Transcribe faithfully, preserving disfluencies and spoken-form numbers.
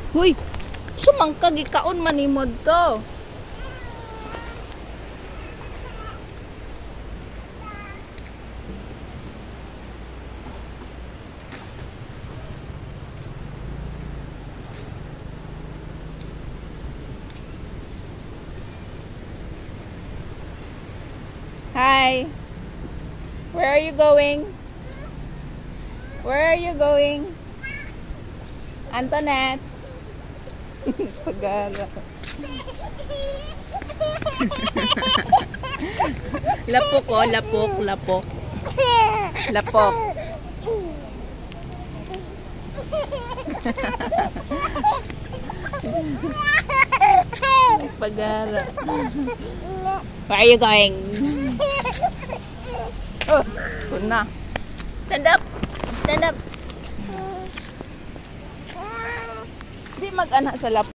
Huy, sumangkag ikaon manimod to. Hi. Where are you going? Where are you going? Antoinette. Pagara. Lapok oh, lapok, lapok. Lapok. Pagara. Where are you going? Oh, kuna. Stand up. Stand up. Di mag-anak sa lapok.